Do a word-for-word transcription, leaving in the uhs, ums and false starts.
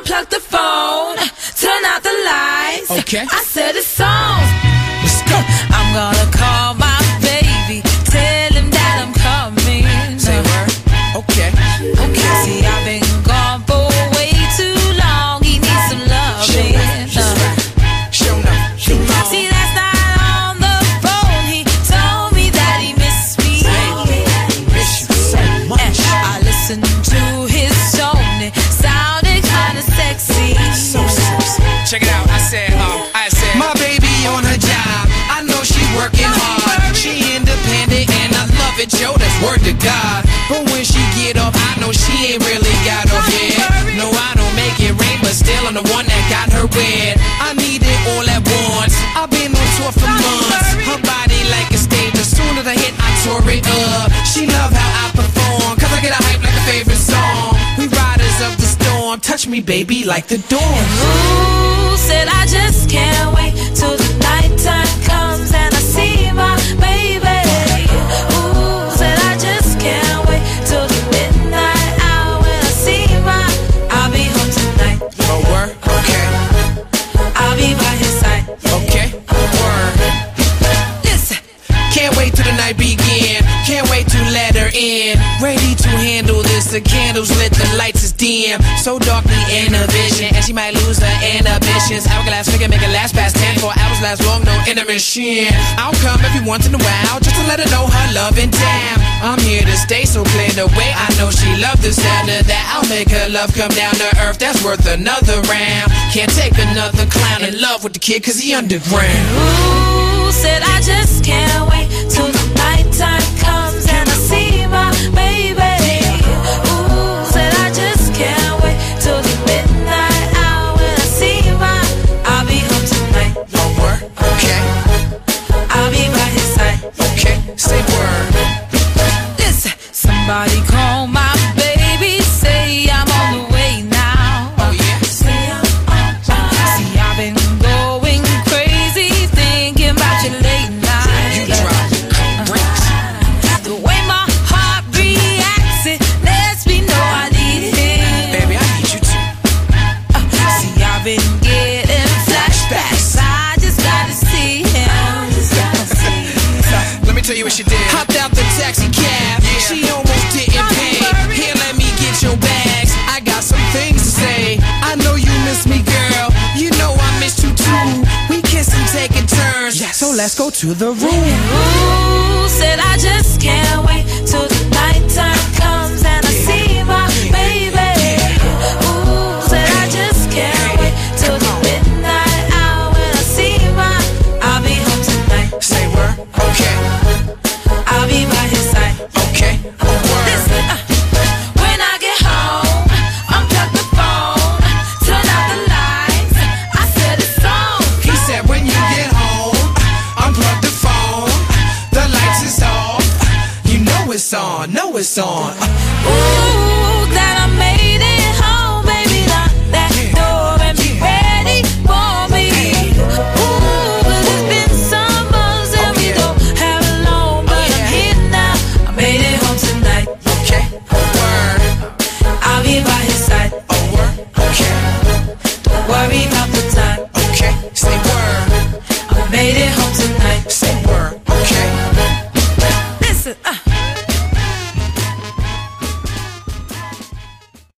unplug the phone, turn out the lights. Okay. I said it's on. Let's go. I'm gonna call my baby, tell him that I'm coming. Say word. Okay. Okay. See, I've been gone for way too long. He needs some loving. Show enough. Show enough. See, last night on the phone, he told me that he missed me. Baby, miss you so much. And I listened to his tone, it sounded kinda sexy. So sexy. Check it out. I said, um, I said, my baby on her job. I know she working hard. She independent and I love it, yo. That's word to God. But when she get off, I know she ain't really got off yet. No, I don't make it rain, but still I'm the one that got her wet. I need it all at once. I've been on tour for months. Her body like a stage. As soon as I hit, I tore it up. She love how I perform, cause I get a hype like a favorite song. We riders of the storm. Touch me, baby, like the dawn. Ooh, said I just can't wait till the nighttime comes and I see my baby. Ooh, said I just can't wait till the midnight hour when I see my. I'll be home tonight. Oh, word? Okay. I'll be by his side. Okay. Word. Listen. Can't wait till the night begin. Can't wait to let her in. Ready to handle this. The candles lit, the lights is dim. So darkly in her vision, and she might lose her inhibitions. Hourglass figure make it last past ten. Four hours last long, no intermission. I'll come every once in a while just to let her know her loving damn. I'm here to stay, so clear the way. I know she love the sound of that. I'll make her love come down to earth. That's worth another round. Can't take another clown in love with the kid, cause he underground. Ooh, said I just can't wait till the nighttime comes and I see my baby. Ooh, said I just can't wait till the midnight hour when I see my. I'll be home tonight. Oh, word? Okay. I'll be by his side. Okay, say word. Listen, somebody call my baby, say I'm on the way now. Oh, yeah. Say I'm on my way. See, I've been going crazy thinking about you late night. You drop bricks. The way my heart reacts, it lets me know I need him. Baby, I need you too. Uh, see, I've been getting flashbacks. I just gotta see him. Let me tell you what she did. Hopped out the taxi cab. Yeah. She almost didn't pay. Here, let me get your bags. I got some things to say. I know you miss me, girl. You know I miss you too. We kiss and taking turns. Yes. So let's go to the room. Ooh, said I just can't wait till the nighttime comes and I see my baby. Ooh, said I just can't wait till the midnight hour when I see my. I'll be home tonight. Say word. Okay. I'll be by his side. Okay. Word. Listen, uh, when I get home, unplug the phone, turn out the lights. I said it's on. He said when you get home, unplug the phone, the lights is off. You know it's on, know it's on.